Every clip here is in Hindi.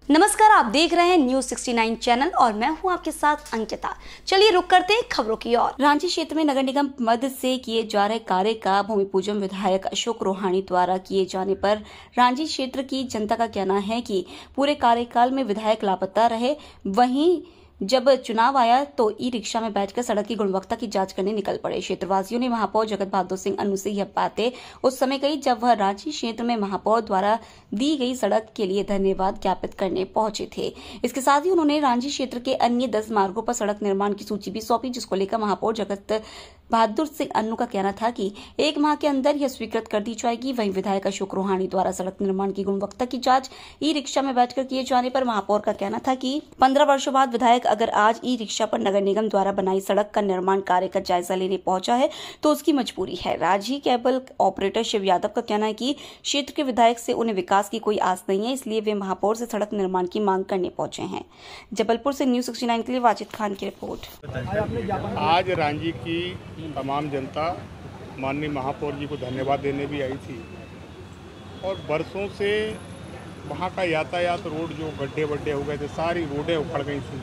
नमस्कार, आप देख रहे हैं न्यूज 69 चैनल और मैं हूं आपके साथ अंकिता। चलिए रुक करते हैं खबरों की ओर। रांची क्षेत्र में नगर निगम मद से किए जा रहे कार्य का भूमि पूजन विधायक अशोक रोहाणी द्वारा किए जाने पर रांची क्षेत्र की जनता का कहना है कि पूरे कार्यकाल में विधायक लापता रहे। वहीं जब चुनाव आया तो ई रिक्शा में बैठकर सड़क की गुणवत्ता की जांच करने निकल पड़े। क्षेत्रवासियों ने महापौर जगत बहादुर सिंह अन्नू से यह बातें उस समय कही जब वह रांची क्षेत्र में महापौर द्वारा दी गई सड़क के लिए धन्यवाद ज्ञापित करने पहुंचे थे। इसके साथ ही उन्होंने रांची क्षेत्र के अन्य 10 मार्गों पर सड़क निर्माण की सूची भी सौंपी, जिसको लेकर महापौर जगत बहादुर सिंह अन्नू का कहना था कि 1 माह के अंदर यह स्वीकृत कर दी जाएगी। वहीं विधायक अशोक रोहाणी द्वारा सड़क निर्माण की गुणवत्ता की जांच ई रिक्शा में बैठकर किए जाने पर महापौर का कहना था कि 15 वर्षों बाद विधायक अगर आज ई रिक्शा पर नगर निगम द्वारा बनाई सड़क का निर्माण कार्य का जायजा लेने पहुंचा है तो उसकी मजबूरी है। राजी केबल ऑपरेटर शिव यादव का कहना है कि क्षेत्र के विधायक से उन्हें विकास की कोई आस नहीं है, इसलिए वे महापौर से सड़क निर्माण की मांग करने पहुंचे हैं। जबलपुर से न्यूज 69 के लिए वाजिद खान की रिपोर्ट। आज रांची की तमाम जनता माननीय महापौर जी को धन्यवाद देने भी आई थी और बरसों से वहाँ का यातायात रोड जो गड्ढे वड्ढे हो गए थे, सारी रोडें उखड़ गई थी।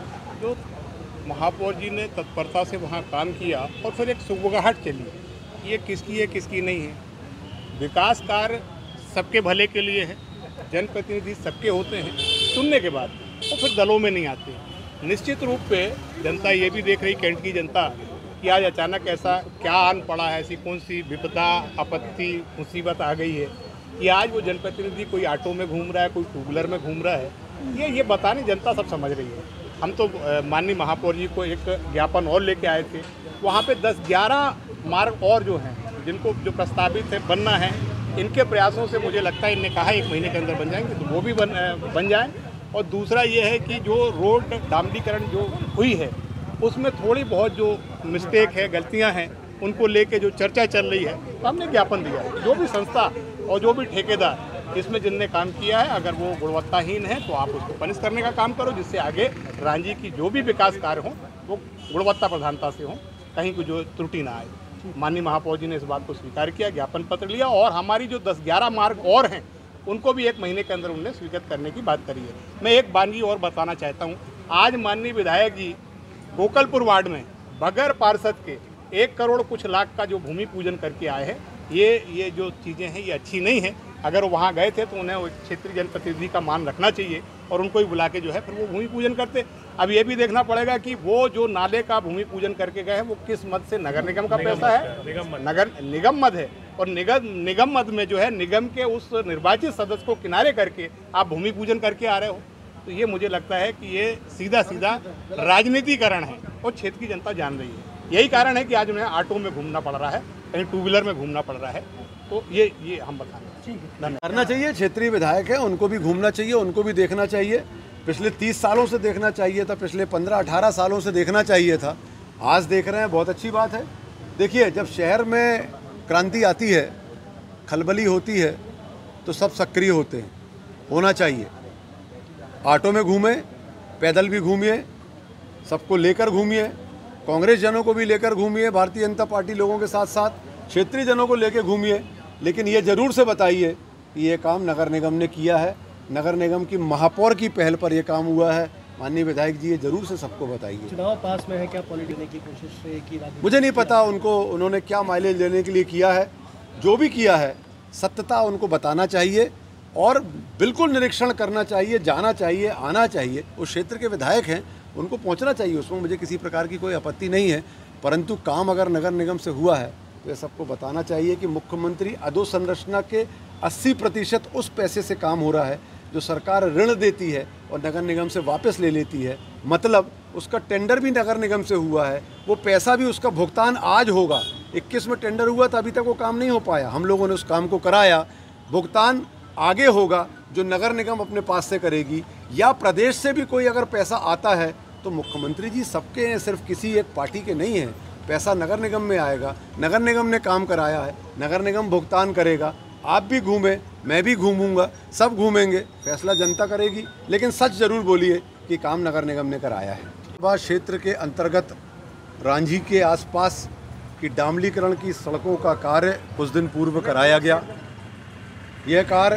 तो महापौर जी ने तत्परता से वहाँ काम किया और फिर एक सुगबुगाहट चली, ये किसकी है किसकी नहीं है। विकास कार्य सबके भले के लिए है, जनप्रतिनिधि सबके होते हैं, सुनने के बाद वो फिर दलों में नहीं आते। निश्चित रूप पे जनता ये भी देख रही, कैंट की जनता, कि आज अचानक ऐसा क्या आन पड़ा है, ऐसी कौन सी विपदा आपत्ति मुसीबत आ गई है कि आज वो जनप्रतिनिधि कोई ऑटो में घूम रहा है, कोई टू व्हीलर में घूम रहा है। ये बताने जनता सब समझ रही है। हम तो माननीय महापौर जी को एक ज्ञापन और लेके आए थे, वहाँ पे 10-11 मार्ग और जो हैं जिनको जो प्रस्तावित है बनना है, इनके प्रयासों से मुझे लगता है, इनने कहा 1 महीने के अंदर बन जाएंगे, तो वो भी बन जाएँ। और दूसरा ये है कि जो रोड डामरीकरण जो हुई है उसमें थोड़ी बहुत जो मिस्टेक है, गलतियां हैं, उनको लेके जो चर्चा चल रही है, तो हमने ज्ञापन दिया है। जो भी संस्था और जो भी ठेकेदार इसमें जिनने काम किया है, अगर वो गुणवत्ताहीन है तो आप उसको पनिश करने का काम करो, जिससे आगे रांची की जो भी विकास कार्य हों वो गुणवत्ता प्रधानता से हों, कहीं कोई जो त्रुटि ना आए। माननीय महापौर जी ने इस बात को स्वीकार किया, ज्ञापन पत्र लिया और हमारी जो 10-11 मार्ग और हैं उनको भी 1 महीने के अंदर उन्होंने स्वीकृत करने की बात करी है। मैं एक बात और बताना चाहता हूँ, आज माननीय विधायक जी गोकलपुर वार्ड में बगैर पार्षद के 1 करोड़ कुछ लाख का जो भूमि पूजन करके आए हैं, ये जो चीज़ें हैं ये अच्छी नहीं है। अगर वहाँ गए थे तो उन्हें क्षेत्रीय जनप्रतिनिधि का मान रखना चाहिए और उनको ही बुला के जो है फिर वो भूमि पूजन करते। अब ये भी देखना पड़ेगा कि वो जो नाले का भूमि पूजन करके गए हैं वो किस मद से, नगर निगम का पैसा है, नगर निगम मद है, और निगम मद में जो है निगम के उस निर्वाचित सदस्य को किनारे करके आप भूमि पूजन करके आ रहे हो। तो ये मुझे लगता है कि ये सीधा राजनीतिकरण है और क्षेत्र की जनता जान रही है। यही कारण है कि आज उन्हें ऑटो में घूमना पड़ रहा है, कहीं टू व्हीलर में घूमना पड़ रहा है। तो ये हम बता रहे हैं। करना चाहिए, क्षेत्रीय विधायक है, उनको भी घूमना चाहिए, उनको भी देखना चाहिए। पिछले 30 सालों से देखना चाहिए था, पिछले 15-18 सालों से देखना चाहिए था। आज देख रहे हैं, बहुत अच्छी बात है। देखिए, जब शहर में क्रांति आती है, खलबली होती है, तो सब सक्रिय होते हैं, होना चाहिए। ऑटो में घूमें, पैदल भी घूमिए, सबको लेकर घूमिए, कांग्रेस जनों को भी लेकर घूमिए, भारतीय जनता पार्टी लोगों के साथ साथ क्षेत्रीय जनों को लेकर घूमिए। लेकिन ये ज़रूर से बताइए कि ये काम नगर निगम ने किया है, नगर निगम की महापौर की पहल पर यह काम हुआ है। माननीय विधायक जी, ये जरूर से सबको बताइए। चुनाव पास में है, क्या पॉलिटिक्स देने की कोशिश की? मुझे नहीं पता उन्होंने क्या माइलेज लेने के लिए किया है। जो भी किया है, सत्यता उनको बताना चाहिए और बिल्कुल निरीक्षण करना चाहिए, जाना चाहिए, आना चाहिए। उस क्षेत्र के विधायक हैं, उनको पहुंचना चाहिए, उसमें मुझे किसी प्रकार की कोई आपत्ति नहीं है। परंतु काम अगर नगर निगम से हुआ है तो ये सबको बताना चाहिए कि मुख्यमंत्री अधोसंरचना के 80% उस पैसे से काम हो रहा है जो सरकार ऋण देती है और नगर निगम से वापस ले लेती है। मतलब उसका टेंडर भी नगर निगम से हुआ है, वो पैसा भी, उसका भुगतान आज होगा। 21 में टेंडर हुआ था, अभी तक वो काम नहीं हो पाया। हम लोगों ने उस काम को कराया, भुगतान आगे होगा जो नगर निगम अपने पास से करेगी, या प्रदेश से भी कोई अगर पैसा आता है तो मुख्यमंत्री जी सबके हैं, सिर्फ किसी एक पार्टी के नहीं हैं। पैसा नगर निगम में आएगा, नगर निगम ने काम कराया है, नगर निगम भुगतान करेगा। आप भी घूमें, मैं भी घूमूंगा, सब घूमेंगे, फैसला जनता करेगी। लेकिन सच जरूर बोलिए कि काम नगर निगम ने कराया है। बात क्षेत्र के अंतर्गत रांझी के आसपास की डामलीकरण की सड़कों का कार्य कुछ दिन पूर्व कराया गया। यह कार्य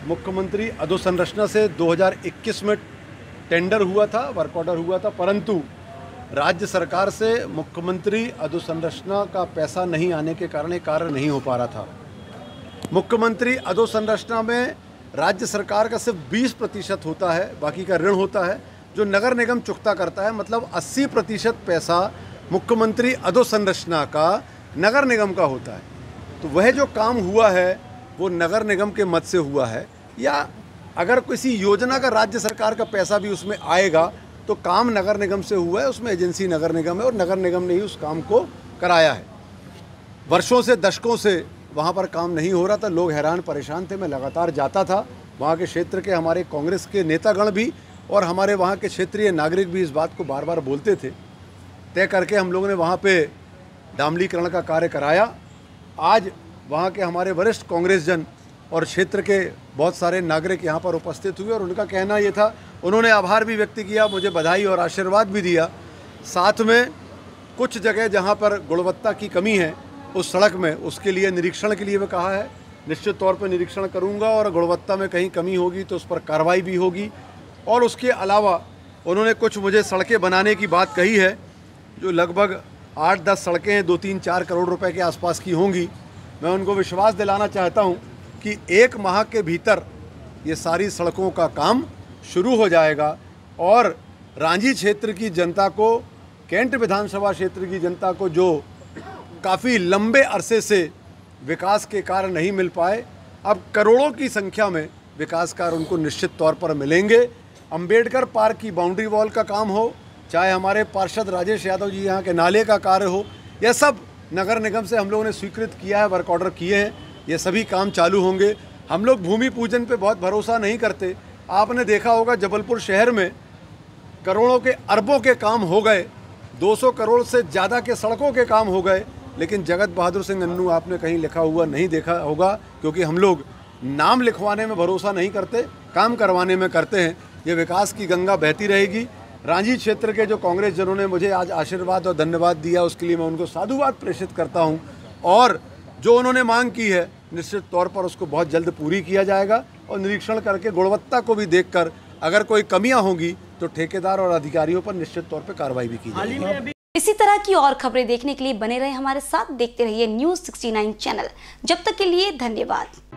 मुख्यमंत्री अधोसंरचना से 2021 में टेंडर हुआ था, वर्क ऑर्डर हुआ था, परंतु राज्य सरकार से मुख्यमंत्री अधोसंरचना का पैसा नहीं आने के कारण ये कार्य नहीं हो पा रहा था। मुख्यमंत्री अधोसंरचना में राज्य सरकार का सिर्फ 20% होता है, बाकी का ऋण होता है जो नगर निगम चुकता करता है। मतलब 80% पैसा मुख्यमंत्री अधोसंरचना का नगर निगम का होता है। तो वह जो काम हुआ है वो नगर निगम के मद से हुआ है, या अगर किसी योजना का राज्य सरकार का पैसा भी उसमें आएगा तो काम नगर निगम से हुआ है, उसमें एजेंसी नगर निगम है और नगर निगम ने ही उस काम को कराया है। वर्षों से, दशकों से वहाँ पर काम नहीं हो रहा था, लोग हैरान परेशान थे। मैं लगातार जाता था, वहाँ के क्षेत्र के हमारे कांग्रेस के नेतागण भी और हमारे वहाँ के क्षेत्रीय नागरिक भी इस बात को बार बार बोलते थे। तय करके हम लोगों ने वहाँ पे डामलीकरण का कार्य कराया। आज वहाँ के हमारे वरिष्ठ कांग्रेस जन और क्षेत्र के बहुत सारे नागरिक यहाँ पर उपस्थित हुए और उनका कहना ये था, उन्होंने आभार भी व्यक्त किया, मुझे बधाई और आशीर्वाद भी दिया। साथ में कुछ जगह जहाँ पर गुणवत्ता की कमी है उस सड़क में, उसके लिए निरीक्षण के लिए भी कहा है। निश्चित तौर पर निरीक्षण करूँगा और गुणवत्ता में कहीं कमी होगी तो उस पर कार्रवाई भी होगी। और उसके अलावा उन्होंने कुछ मुझे सड़कें बनाने की बात कही है, जो लगभग 8-10 सड़कें हैं, 2-3-4 करोड़ रुपए के आसपास की होंगी। मैं उनको विश्वास दिलाना चाहता हूं कि 1 माह के भीतर ये सारी सड़कों का काम शुरू हो जाएगा और रांझी क्षेत्र की जनता को, कैंट विधानसभा क्षेत्र की जनता को जो काफ़ी लंबे अरसे से विकास के कार्य नहीं मिल पाए, अब करोड़ों की संख्या में विकास कार्य उनको निश्चित तौर पर मिलेंगे। अंबेडकर पार्क की बाउंड्री वॉल का काम हो, चाहे हमारे पार्षद राजेश यादव जी यहाँ के नाले का कार्य हो, यह सब नगर निगम से हम लोगों ने स्वीकृत किया है, वर्क ऑर्डर किए हैं। ये सभी काम चालू होंगे। हम लोग भूमि पूजन पे बहुत भरोसा नहीं करते। आपने देखा होगा जबलपुर शहर में करोड़ों के, अरबों के काम हो गए, 200 करोड़ से ज़्यादा के सड़कों के काम हो गए, लेकिन जगत बहादुर सिंह अन्नू आपने कहीं लिखा हुआ नहीं देखा होगा, क्योंकि हम लोग नाम लिखवाने में भरोसा नहीं करते, काम करवाने में करते हैं। ये विकास की गंगा बहती रहेगी। रांझी क्षेत्र के जो कांग्रेस जनों ने मुझे आज आशीर्वाद और धन्यवाद दिया, उसके लिए मैं उनको साधुवाद प्रेषित करता हूं। और जो उन्होंने मांग की है निश्चित तौर पर उसको बहुत जल्द पूरी किया जाएगा और निरीक्षण करके गुणवत्ता को भी देखकर अगर कोई कमियां होंगी तो ठेकेदार और अधिकारियों पर निश्चित तौर पर कार्रवाई भी की जाएगी। इसी तरह की और खबरें देखने के लिए बने रहे हमारे साथ, देखते रहिए न्यूज़ 69 चैनल। जब तक के लिए धन्यवाद।